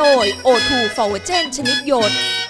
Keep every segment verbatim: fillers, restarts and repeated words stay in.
ย โอ ทู ฟอร์เวอร์เจน ชนิดหยด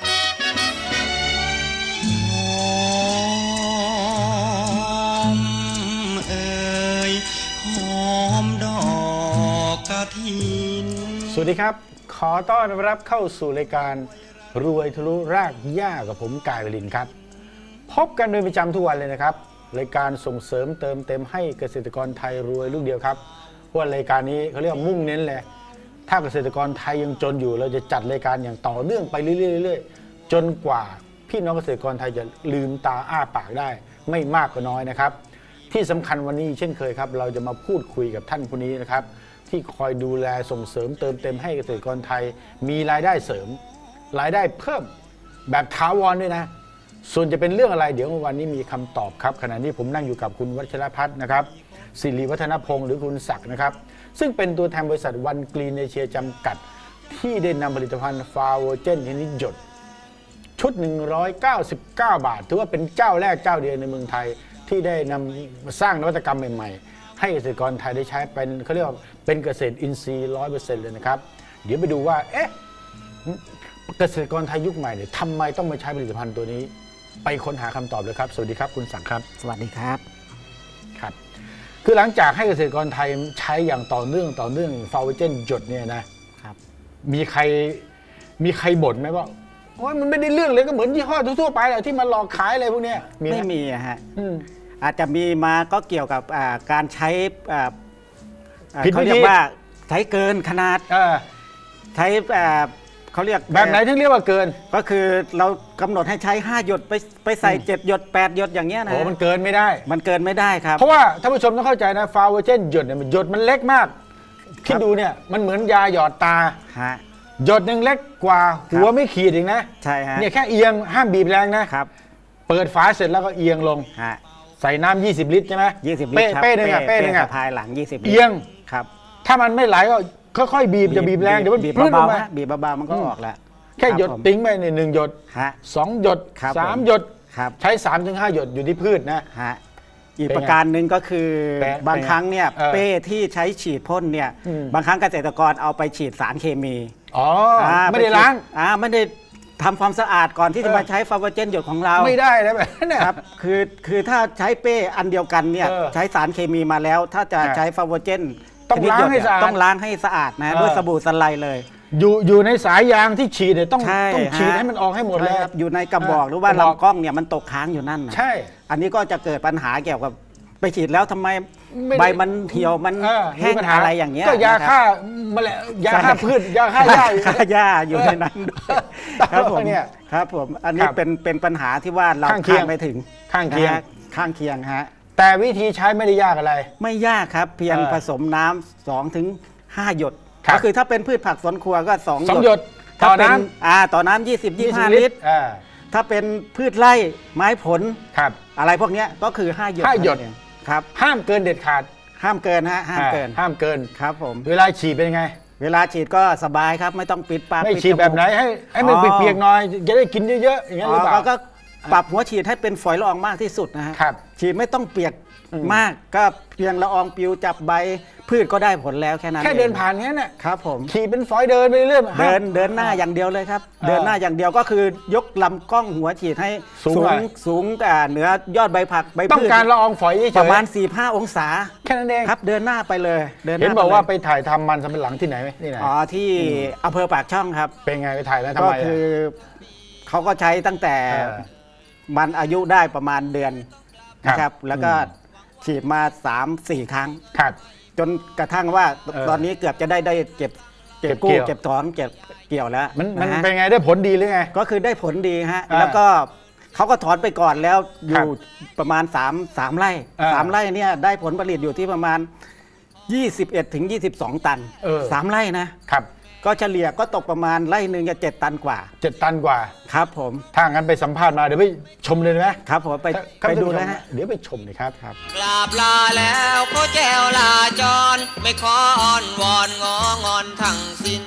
สวัสดีครับขอต้อนรับเข้าสู่รายการรวยทะลุรากหญ้ากับผมกายวลินครับพบกันโดยประจำทุกวันเลยนะครับรายการส่งเสริมเติมเต็มให้เกษตรกรไทยรวยลูกเดียวครับเพราะรายการนี้เขาเรียกว่ามุ่งเน้นเลยถ้าเกษตรกรไทยยังจนอยู่เราจะจัดรายการอย่างต่อเนื่องไปเรื่อยๆจนกว่าพี่น้องเกษตรกรไทยจะลืมตาอ้าปากได้ไม่มากก็น้อยนะครับที่สำคัญวันนี้เช่นเคยครับเราจะมาพูดคุยกับท่านผู้นี้นะครับที่คอยดูแลส่งเสริมเติมเต็มให้เกษตรกรไทยมีรายได้เสริมรายได้เพิ่มแบบถาวรด้วยนะส่วนจะเป็นเรื่องอะไรเดี๋ยววันนี้มีคำตอบครับขณะนี้ผมนั่งอยู่กับคุณวัชรพัฒน์นะครับศิริวัฒนพงศ์หรือคุณศักดิ์นะครับซึ่งเป็นตัวแทนบริษัทวันกรีนเอเชียจำกัดที่ได้นำผลิตภัณฑ์ฟาโวเจนชนิดหยดชุดหนึ่งร้อยเก้าสิบเก้าบาทถือว่าเป็นเจ้าแรกเจ้าเดียวในเมืองไทยที่ได้นำสร้างนวัตกรรมใหม่ๆให้เกษตรกรไทยได้ใช้เป็นเขาเรียกว่าเป็นเกษตรอินทรีย์ ร้อยเปอร์เซ็นต์ เลยนะครับเดี๋ยวไปดูว่าเอ๊ะเกษตรกรไทยยุคใหม่เนี่ยทำไมต้องมาใช้ผลิตภัณฑ์ตัวนี้ไปค้นหาคำตอบเลยครับสวัสดีครับคุณศักดิ์ครับสวัสดีครับครับคือหลังจากให้เกษตรกรไทยใช้อย่างต่อเนื่องต่อเนื่องฟาโวเจนหยดเนี่ยนะครับมีใครมีใครบ่นไหมว่าโอ้ยมันไม่ได้เรื่องเลยก็เหมือนยี่ห้อทั่วไปแหละที่มาหลอกขายอะไรพวกนี้ไม่มีฮะอาจจะมีมาก็เกี่ยวกับการใช้เขาเรียกว่าใช้เกินขนาดใช้เขาเรียกแบบไหนที่เรียกว่าเกินก็คือเรากำหนดให้ใช้ห้าหยดไปไปใส่เจ็ดหยดแปดหยดอย่างเงี้ยนะโอ้มันเกินไม่ได้มันเกินไม่ได้ครับเพราะว่าท่านผู้ชมต้องเข้าใจนะฟาโวเจนหยดเนี่ยหยดมันเล็กมากคิดดูเนี่ยมันเหมือนยาหยอดตาหยดหนึ่งเล็กกว่าหัวไม่ขีดเองนะใช่ฮะเนี่ยแค่เอียงห้ามบีบแรงนะครับเปิดฝาเสร็จแล้วก็เอียงลงใส่น้ำยี่สิบลิตรใช่ไหมยี่สิบลิตรเป้หนึ่งอ่ะเป้หนึ่งอ่ะภายหลังยี่สิบเอียงครับถ้ามันไม่ไหลก็ค่อยๆบีบจะบีบแรงเดี๋ยวมันบีบเบาๆบีบเบาๆมันก็ออกแล้วแค่หยดติ้งไปในหนึ่งหยดสองหยดสามหยดใช้สามถึงห้าหยดอยู่ที่พืชนะอีกประการหนึ่งก็คือบางครั้งเนี่ยเป้ที่ใช้ฉีดพ่นเนี่ยบางครั้งเกษตรกรเอาไปฉีดสารเคมีอ๋อไม่ได้ล้างอ่าไม่ได้ทำความสะอาดก่อนที่จะมาใช้ฟาโวเจนหยดของเราไม่ได้นะแบบนั้นครับคือคือถ้าใช้เป้อันเดียวกันเนี่ยใช้สารเคมีมาแล้วถ้าจะใช้ฟาโวเจนต้องล้างให้สะอาดต้องล้างให้สะอาดนะด้วยสบู่สไลด์เลยอยู่อยู่ในสายยางที่ฉีดเนี่ยต้องต้องฉีดให้มันออกให้หมดเลยอยู่ในกระบอกหรือว่าลำกล้องเนี่ยมันตกค้างอยู่นั่นใช่อันนี้ก็จะเกิดปัญหาเกี่ยวกับไปฉีดแล้วทำไมใบมันเหี่ยวมันแห้งอะไรอย่างเงี้ยก็ยาฆ่าแมลงยาฆ่าพืชยาฆ่าหญ้าฆ่าหญ้าอยู่ในนั้นครับผมครับผมอันนี้เป็นเป็นปัญหาที่ว่าเราข้ามไม่ถึงข้างเคียงข้างเคียงฮะแต่วิธีใช้ไม่ได้ยากอะไรไม่ยากครับเพียงผสมน้ำสองถึงห้าหยดก็คือถ้าเป็นพืชผักสวนครัวก็สองหยดต่อน้ำอ่าต่อน้ำยี่สิบ ยี่สิบห้าลิตรถ้าเป็นพืชไร่ไม้ผลครับอะไรพวกนี้ก็คือห้าหยดห้าหยดครับห้ามเกินเด็ดขาดห้ามเกินฮะห้ามเกินห้ามเกินครับผมเวลาฉีดเป็นไงเวลาฉีดก็สบายครับไม่ต้องปิดปากไม่ฉีดแบบไหนให้ให้มันเปียกๆหน่อยจะได้กินเยอะๆอย่างนี้หรือเปล่าก็ปรับหัวฉีดให้เป็นฝอยละอองมากที่สุดนะฮะฉีดไม่ต้องเปียกมากก็เพียงละอองปลิวจับใบพืชก็ได้ผลแล้วแค่นั้นแค่เดินผ่านแค่นั้นครับผมขี่เป็นฝอยเดินไปเรื่อยเดินเดินหน้าอย่างเดียวเลยครับเดินหน้าอย่างเดียวก็คือยกลำกล้องหัวฉีดให้สูงสูงแต่เหนือยอดใบผักใบพืชต้องการละอองฝอยประมาณ สี่ห้า องศาแค่นั้นเองครับเดินหน้าไปเลยเห็นบอกว่าไปถ่ายทำมันสำปะหลังที่ไหนไหมที่ไหนอ๋อที่อำเภอปากช่องครับเป็นไงไปถ่ายแล้วทำไมก็คือเขาก็ใช้ตั้งแต่มันอายุได้ประมาณเดือนนะครับแล้วก็ฉีดมา สามสี่ ครั้งจนกระทั่งว่าตอนนี้เกือบจะได้ได้เก็บเก็บกู้เก็บถอนเก็บเกี่ยวแล้วมันมันเป็นไงได้ผลดีหรือไงก็คือได้ผลดีฮะแล้วก็เขาก็ถอนไปก่อนแล้วอยู่ประมาณ3 3ไร่สามไร่เนี่ยได้ผลผลิตอยู่ที่ประมาณยี่สิบเอ็ดถึงยี่สิบสองตันสามไร่นะครับก็เฉลี่ยก็ตกประมาณไร่หนึ่งจะเจ็ดตันกว่าเจ็ดตันกว่าครับผมถ้างั้นไปสัมภาษณ์มาเดี๋ยวไปชมเลยไหมครับผมไปไปดูเลยฮะเดี๋ยวไปชมเลยครับครับกราบลาแล้วก็แจวลาจรไม่ขออ้อนวอนงองอนทั้งสิ้น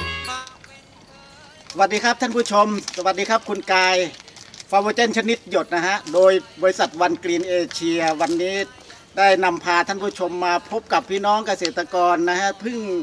สวัสดีครับท่านผู้ชมสวัสดีครับคุณกายฟาโวเจนชนิดหยดนะฮะโดยบริษัทวันกรีนเอเชียวันนี้ได้นำพาท่านผู้ชมมาพบกับพี่น้องเกษตรกรนะฮะเพิ่ง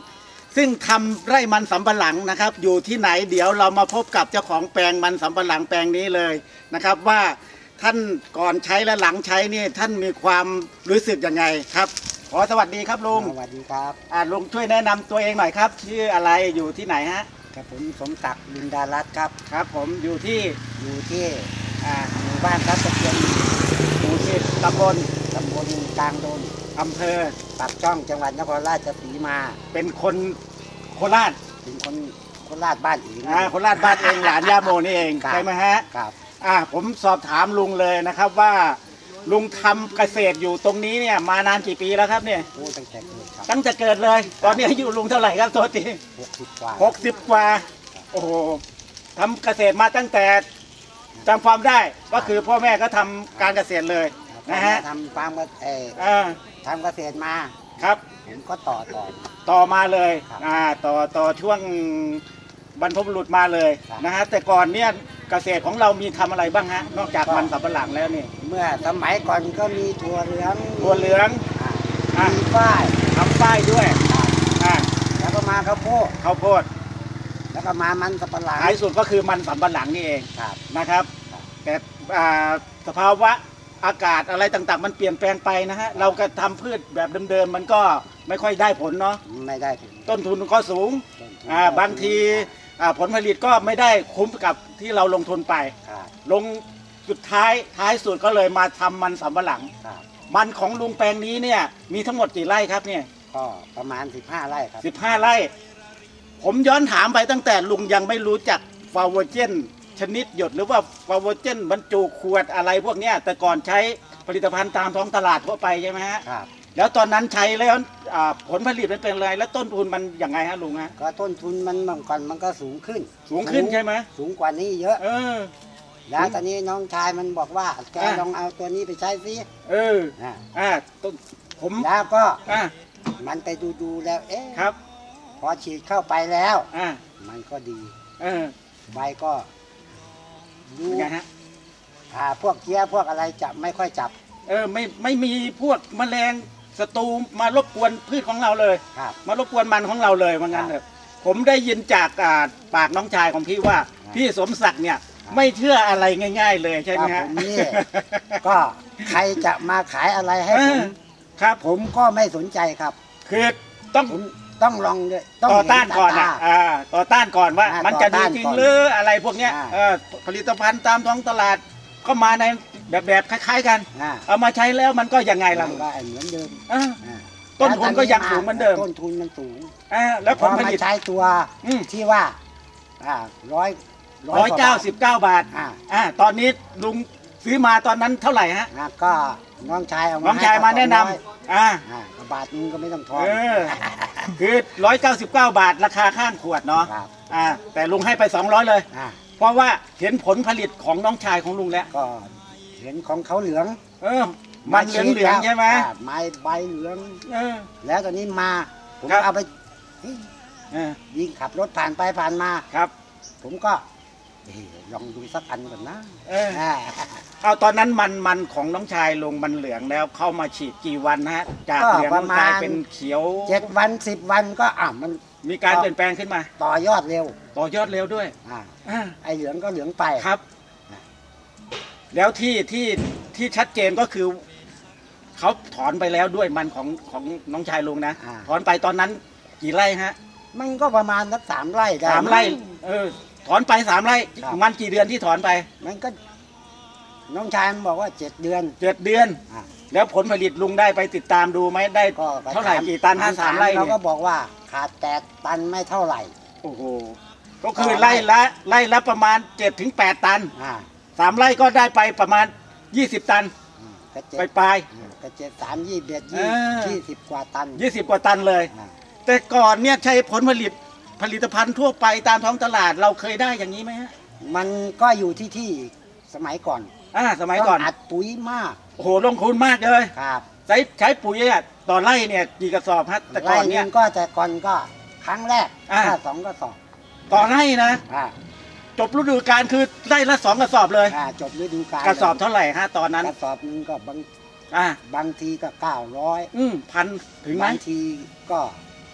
ซึ่งทำไร่มันสำปะหลังนะครับ อยู่ที่ไหนเดี๋ยวเรามาพบกับเจ้าของแปลงมันสำปะหลังแปลงนี้เลยนะครับ ว่าท่านก่อนใช้และหลังใช้นี่ท่านมีความรู้สึกยังไงครับขอสวัสดีครับลุงสวัสดีครับอ่าลุงช่วยแนะนำตัวเองหน่อยครับชื่ออะไรอยู่ที่ไหนฮะครับผมสมศักดิ์ลินดารัตน์ครับครับ ผมอยู่ที่อยู่ที่อ่าหมู่บ้านทับตะเกียงหมู่สิบตำบลตำบลกลางดงอำเภอปากช่องจังหวัดนครราชสีมาเป็นคนโคราชเป็นคนโคราชบ้านอีกอ่าโคราชบ้านเองหลานย่าโมนี่เองครับใช่ไหมฮะครับอ่าผมสอบถามลุงเลยนะครับว่าลุงทำเกษตรอยู่ตรงนี้เนี่ยมานานกี่ปีแล้วครับเนี่ยโอ้ตั้งแต่เกิดครับตั้งแต่เกิดเลย ตอนนี้อายุลุงเท่าไหร่ครับตัวทีหกสิบกว่าหกสิบกว่าโอ้โหทำเกษตรมาตั้งแต่จำความได้ก็คือพ่อแม่ก็ทำการเกษตรเลยครับนะฮะทำฟาร์มเอออ่าทำเกษตรมาครับผมก็ต่อต่อต่อมาเลยครับอ่าต่อต่อช่วงบรรพบุรุษมาเลยครับนะฮะแต่ก่อนเนี่ยเกษตรของเรามีทำอะไรบ้างฮะนอกจากมันสำปะหลังแล้วนี่เมื่อสมัยก่อนก็มีถั่วเหลืองถั่วเหลืองอ่าอ่ะมีฝ้ายทำป้ายด้วยครับอ่าแล้วก็มาข้าวโพดข้าวโพดแล้วก็มามันสับปะหลังท้ายสุดก็คือมันสำปะหลังนี่เองครับนะครับครับแต่อ่าสภาวะอากาศอะไรต่างๆ มันเปลี่ยนแปลงไปนะฮะเราก็ทำพืชแบบเดิมๆมันก็ไม่ค่อยได้ผลเนาะไม่ได้ถึงต้นทุนก็สูงต้นทุนอ่าบางทีอ่าผลผลิตก็ไม่ได้คุ้มกับที่เราลงทุนไปครับลงสุดท้ายท้ายสุดก็เลยมาทำมันสำปะหลังครับมันของลุงแปลงนี้เนี่ยมีทั้งหมดกี่ไร่ครับเนี่ยก็ประมาณสิบห้าไร่ครับสิบห้าไร่ ผมย้อนถามไปตั้งแต่ลุงยังไม่รู้จักฟาโวเจนชนิดหยดหรือว่าฟาโวเจนบรรจุขวดอะไรพวกเนี้ยแต่ก่อนใช้ผลิตภัณฑ์ตามท้องตลาดทั่วไปใช่ไหมฮะครับแล้วตอนนั้นใช้แล้วอ่าผลผลิตมันเป็นอะไรแล้วต้นทุนมันยังไงฮะลุงฮะก็ต้นทุนมันเมื่อก่อนมันก็สูงขึ้นสูงขึ้นใช่ไหมสูงกว่านี้เยอะเออแล้วตอนนี้น้องชายมันบอกว่าแกอ่ะลองเอาตัวนี้ไปใช้ซิเอออ่ะอ่าต้นผมแล้วก็อ่ามันไปดูดูๆแล้วเอ๊ะครับพอฉีดเข้าไปแล้วอ่ามันก็ดีเออใบก็ดูเป็นไงฮะอ่าพวกเกี้ยพวกอะไรจะไม่ค่อยจับเออไม่ไม่มีพวกแมลงศัตรูมารบกวนพืชของเราเลยครับมารบกวนมันของเราเลยว่างั้นเถอะผมได้ยินจากอ่าปากน้องชายของพี่ว่า พี่สมศักดิ์เนี่ยไม่เชื่ออะไรง่าย ๆ เลยใช่ไหมครัฮะบผมนี่ ก็ใครจะมาขายอะไรให้เอผอมครับผมก็ไม่สนใจครับคือต้องผมต้องลองด้วยต้องต่อเห็ต้านก่อนตอ่ะอ่าต่อต้านก่อนว่าอ่ามันจะต่ดีอต้านจริงก่อนหรืออะไรพวกเนี้ยอ่าเออผลิตภัณฑ์ตามท้องตลาดก็มาในแบบแบบคล้าย ๆ กันอ่าเอามาใช้แล้วมันก็ยังไงล่ะมันก็เหมือนเดิมอ่าอ่าต้นทุนก็ยังสูงเหมือนเดิมต้นทุนมันสูงอ่าแล้วพผอลผมาลิตใช้ตัวอืมที่ว่าอ่าร้อยร้อยเก้าสิบเก้าบาทอ่าอ่าตอนนี้ลุงซื้อมาตอนนั้นเท่าไหร่ฮะอ่าก็น้องชายเอามาน้องชายมาแนะนำให้อ่าอ่าบาทนึงก็ไม่ต้องทอนเออ คือร้อยเก้าสิบเก้าบาทราคาข้างขวดเนาะครับอ่า แต่ลุงให้ไปสองร้อยเลยอ่าเพราะว่าเห็นผลผลิตของน้องชายของลุงแล้วก็เห็นของเขาเหลืองเออ มันเหลืองเหลืองๆใช่ไหมอ่าไม้ใบเหลืองเออแล้วตอนนี้มาผมครับเอาไปเฮ้ยเออยิงขับรถผ่านไปผ่านมาครับผมก็เอ๊ะลองดูสักอันก่อนนะเอออ่าเอาตอนนั้นมันมันของน้องชายลงมันเหลืองแล้วเข้ามาฉีดกี่วันฮะ จากก็เหลืองประมาณกลายเป็นเขียวเจ็ดวันสิบวันก็อ่ะมันมีการเปลี่ยนแปลงขึ้นมาต่อยอดเร็วต่อยอดเร็วด้วยอ่าอ่าไอเหลืองก็เหลืองไปครับ แล้วที่ที่ที่ชัดเจนก็คือเขาถอนไปแล้วด้วยมันของของน้องชายลุงนะอ่าถอนไปตอนนั้นกี่ไร่ฮะมันก็ประมาณสักสามไร่ได้สามไร่งเออถอนไปสามไร่ครับมันกี่เดือนที่ถอนไปมันก็ น้องชายมันบอกว่าเจ็ดเดือนเจ็ดเดือนอ่าแล้วผลผลิตลุงได้ไปติดตามดูไหมได้ก็เท่าไหร่กี่ตันห้าสามไร่เราเนี่ก็ยบอกว่าขาดแตกตันไม่เท่าไหร่โอ้โหก็คือไร่ละไร่ละประมาณเจ็ดถึงแปดตันอ่าสามไร่ก็ได้ไปประมาณยี่สิบตันอืมก็เจ็ไปดปลายอืมก็เจ็ดสามยี่เบ็ดเอยี่อยี่สิบกว่าตันยี่สิบกว่าตันเลยอ่าแต่ก่อนเนี่ยใช้ผลผลิตผลิตภัณฑ์ทั่วไปตามท้องตลาดเราเคยได้อย่างนี้ไหมฮะมันก็อยู่ที่ที่สมัยก่อนอ่าสมัยก่อนต้งอัดปุ๋ยมากโอ้โหลงทุนมากเลยครับใช้ใช้ปุ๋ยอะต่อไร่เนี่ยกี่กระสอบฮะแต่ก่ไร่อนหเนี่นึยงก็แต่ก่อนก็ครั้งแรกอ่าถ้าสองก็สอบต่อไร่นะอ่าจบฤดูกาลคือไร่ละสองกระสอบเลยอ่าจบฤดูกาลกระสอบเท่าไหร่ฮะตอนนั้นกระสอบหนึงก็บางอ่าบางทีก็เก้าร้อยอืมพันถึงไหมบางทีก็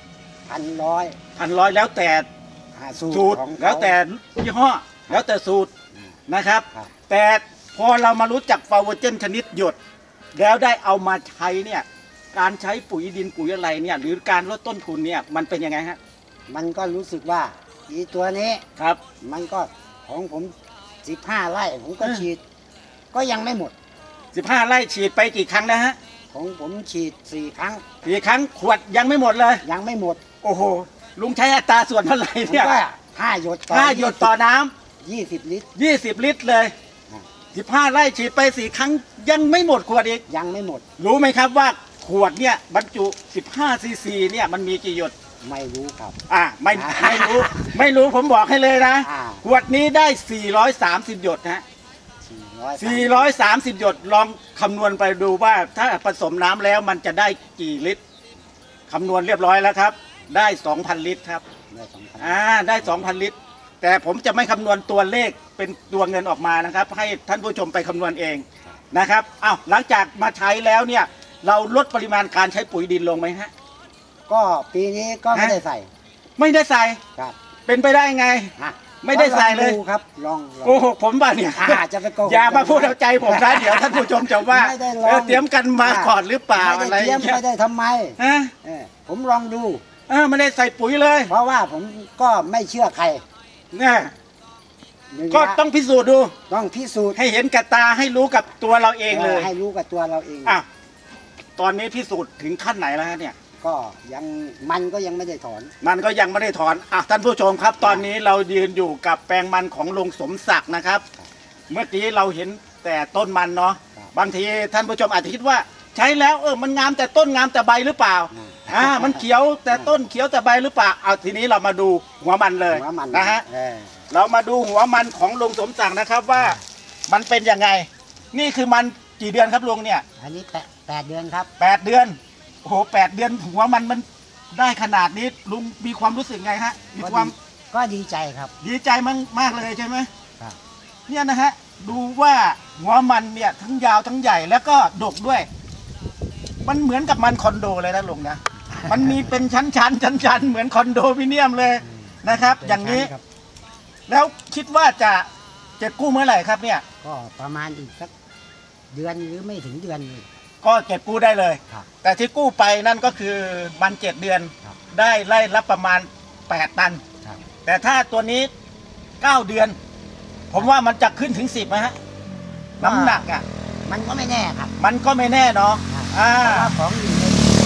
พันร้อยพันร้อยแล้วแต่อ่าสูตรของเขาแล้วแต่ยี่ห้อแล้วแต่สูตรนะครับครับแต่พอเรามารู้จักฟาวเจนชนิดหยด แล้วได้เอามาใช้เนี่ยการใช้ปุ๋ยดินปุ๋ยอะไรเนี่ยหรือการลดต้นทุนเนี่ยมันเป็นยังไงฮะมันก็รู้สึกว่าอีตัวนี้ครับมันก็ของผมสิบห้าไร่ผมก็เออฉีด ก็ยังไม่หมดสิบห้าไร่ฉีดไปกี่ครั้งนะฮะของผมฉีดสี่ครั้งกี่ครั้งขวดยังไม่หมดเลยยังไม่หมดโอ้โหลุงใช้อัตราส่วนเท่าไหร่ผมเนี่ยก็ห้าหยดต่อห้าหยดต่อน้ำยี่สิบลิตรยี่สิบลิตรเลยอ่าสิบห้าไร่ฉีดไปสี่ครั้งยังไม่หมดขวดอีกยังไม่หมดรู้ไหมครับว่าขวดเนี่ยบรรจุสิบห้าซีซีเนี่ยมันมีกี่หยดไม่รู้ครับอ่าไม่อ่าไม่รู้ไม่รู้ผมบอกให้เลยนะอ่าขวดนี้ได้ สี่ร้อยสามสิบ หยดนะสี่ร้อยสี่ร้อยสามสิบ หยดลองคำนวณไปดูว่าถ้าผสมน้ำแล้วมันจะได้กี่ลิตรคำนวณเรียบร้อยแล้วครับ ได้ สองพัน ลิตรครับได้สองพันอ่าได้ สองพัน ลิตร แต่ผมจะไม่คำนวณตัวเลขเป็นตัวเงินออกมานะครับ ให้ท่านผู้ชมไปคำนวณเองนะครับอ้าวหลังจากมาใช้แล้วเนี่ยเราลดปริมาณการใช้ปุ๋ยดินลงไหมฮะก็ปีนี้ก็ไม่ฮะได้ใส่ไม่ได้ใส่ครับเป็นไปได้ไงฮะไม่ได้ใส่เลยก็องดูครับลองลองโกหกผมป่ะเนี่ยอ่าจะไปโกหกอย่ามาพูดเอาใจผมนะเดี๋ยวท่านผู้ชมจะว่าไม่ได้ลองเออเตรียมกันมาก่อนหรือเปล่าไม่อะไรได้อเทียย่าม งเงี้ยไม่ได้ทำไมฮะเออผมลองดูเออไม่ได้ใส่ปุ๋ยเลยเพราะว่าผมก็ไม่เชื่อใครเนี่ยหนึ่งก็ละต้องพิสูจน์ดูต้องพิสูจน์ให้เห็นกับตาให้รู้กับตัวเราเองเลยให้รู้กับตัวเราเองอ่ะตอนนี้พิสูจน์ถึงขั้นไหนแล้วฮะเนี่ยก็ยังมันก็ยังไม่ได้ถอนมันก็ยังไม่ได้ถอนอ่ะท่านผู้ชมครับ ตอนนี้เรายืนอยู่กับแปลงมันของลุงสมศักดิ์นะครับ เมื่อกี้เราเห็นแต่ต้นมันเนาะครับบางทีท่านผู้ชมอาจจะคิดว่า ใช้แล้วเออมันงามแต่ต้นงามแต่ใบหรือเปล่าอืมอ่ามันเขียวแต่ต้นเขียวแต่ใบหรือเปล่าเอาทีนี้เรามาดูหัวมันเลยหัวมันนะฮะเออเรามาดูหัวมันของลุงสมศักดิ์นะครับว่ามันเป็นยังไง นี่คือมันกี่เดือนครับลุงเนี่ยอันนี้แปดแปดเดือนครับแปดเดือนโอ้โหแปดเดือนหัวมันมันได้ขนาดนี้ลุงมีความรู้สึกไงฮะมีก็ความดีก็ดีใจครับดีใจมากมากเลยใช่ไหมครับเนี่ยนะฮะดูว่าหัวมันเนี่ยทั้งยาวทั้งใหญ่แล้วก็ดกด้วย มันเหมือนกับมันคอนโดเลยนะลุงนะ มันมีเป็นชั้นชั้นชั้นชั้นๆเหมือนคอนโดมิเนียมเลยนะครับ อย่างนี้ครับแล้วคิดว่าจะเก็บกู้เมื่อไหร่ครับเนี่ยก็ประมาณอีกสักเดือนหรือไม่ถึงเดือนนี่ก็เก็บกู้ได้เลยครับแต่ที่กู้ไปนั่นก็คือมันเจ็ดเดือนครับได้ไล่รับประมาณแปดตันครับแต่ถ้าตัวนี้เก้าเดือน ผมว่ามันจะขึ้นถึงสิบนะฮะน้ำหนักอ่ะมันก็ไม่แน่ครับมันก็ไม่แน่เนาะเพอ่าราะว่าของอยู่ใน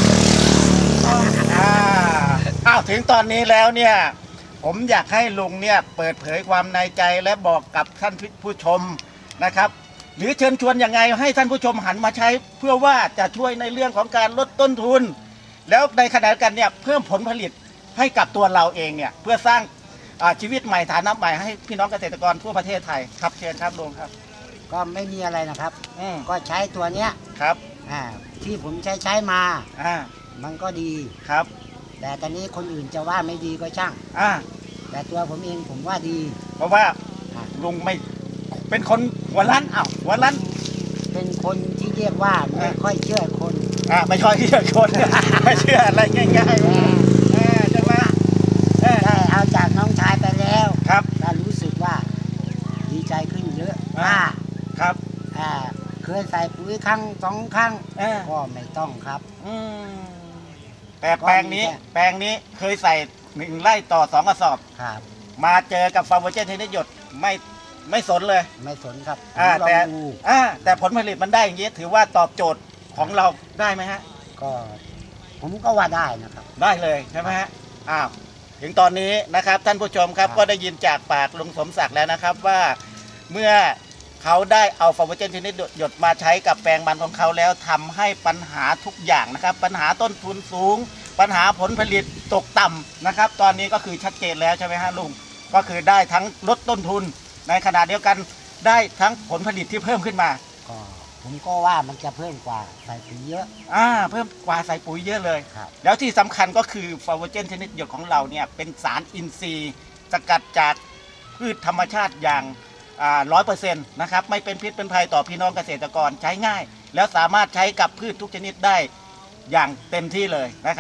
อ่าอ้าวถึงตอนนี้แล้วเนี่ย ผมอยากให้ลุงเนี่ยเปิดเผยความในใจและบอกกับท่านผู้ชมนะครับ หรือเชิญชวนยังไงให้ท่านผู้ชมหันมาใช้ เพื่อว่าจะช่วยในเรื่องของการลดต้นทุน แล้วในขณะเดียวกันเนี่ยเพิ่มผลผลิตให้กับตัวเราเองเนี่ยเพื่อสร้างอ่าชีวิตใหม่ฐานะใหม่ให้พี่น้องเกษตรกรทั่วประเทศไทยครับเชิญครับลุงครับก็ไม่มีอะไรนะครับอืมก็ใช้ตัวเนี้ยครับอ่าที่ผมใช้ใช้มาอ่ามันก็ดีครับแต่ตอนนี้คนอื่นจะว่าไม่ดีก็ช่างอ่าแต่ตัวผมเองผมว่าดีเพราะว่าอ่าลุงไม่เป็นคนหัวล้านอ้าวหัวล้านเป็นคนที่เรียกว่าไม่ค่อยเชื่อคนอ่าไม่ค่อยเชื่อคน ไม่เชื่ออะไรง่ายๆแต่เออใช่ไหมเออได้เอาจากน้องชายไปแล้วครับถ้ารู้สึกว่าดีใจขึ้นเยอะอ่าถ้าครับอ่าเคยใส่ปุ๋ยครั้งสองครั้งเออก็ไม่ต้องครับอืมแต่แปลงนี้ แปลงนี้เคยใส่หนึ่งไร่ต่อสองกระสอบครับมาเจอกับฟาร์มเวอร์เจนเทนนิสหยดไม่ไม่สนเลยไม่สนครับอ่าผมลแต่องดูอ่าแต่ผลผลิตมันได้อย่างนี้ถือว่าตอบโจทย์ของเราได้ไหมฮะก็ผมก็ว่าได้นะครับได้เลยใช่ไหมฮะ อ้าว ถึงตอนนี้นะครับท่านผู้ชมครับครับก็ได้ยินจากปากลุงสมศักดิ์แล้วนะครับว่าเมื่อเขาได้เอาฟาร์มเวอร์เจนชนิดหยดมาใช้กับแปลงมันของเขาแล้วทำให้ปัญหาทุกอย่างนะครับ ปัญหาต้นทุนสูง ปัญหาผลผลิตตกต่ำนะครับ ตอนนี้ก็คือชัดเจนแล้วใช่ไหมฮะลุง ก็คือได้ทั้งลดต้นทุน ในขณะเดียวกันได้ทั้งผลผลิตที่เพิ่มขึ้นมาก็ผมก็ว่ามันจะเพิ่มกว่าใส่ปุ๋ยเยอะอ่าเพิ่มกว่าใส่ปุ๋ยเยอะเลยครับแล้วที่สำคัญก็คือฟาร์มเจนชนิดหยดของเราเนี่ยเป็นสารอินทรีย์สกัดจากพืชธรรมชาติอย่างร้อยเปอร์เซ็นต์นะครับไม่เป็นพิษเป็นภัยต่อพี่น้องเกษตรกรใช้ง่าย แล้วสามารถใช้กับพืชทุกชนิดได้อย่างเต็มที่เลยนะครับ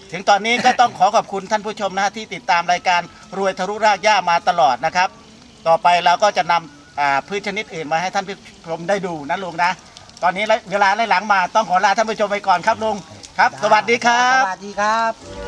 ถึงตอนนี้ก็ต้องขอขอบคุณท่านผู้ชมนะฮะที่ติดตามรายการรวยทะลุรากหญ้ามาตลอดนะครับต่อไปเราก็จะนำพืชชนิดอื่นมาให้ท่านผู้ชมได้ดูนะลุงนะตอนนี้เวลาไล่หลังมาต้องขอลาท่านผู้ชมไปก่อนครับลุงครับสวัสดีครับสวัสดีครับ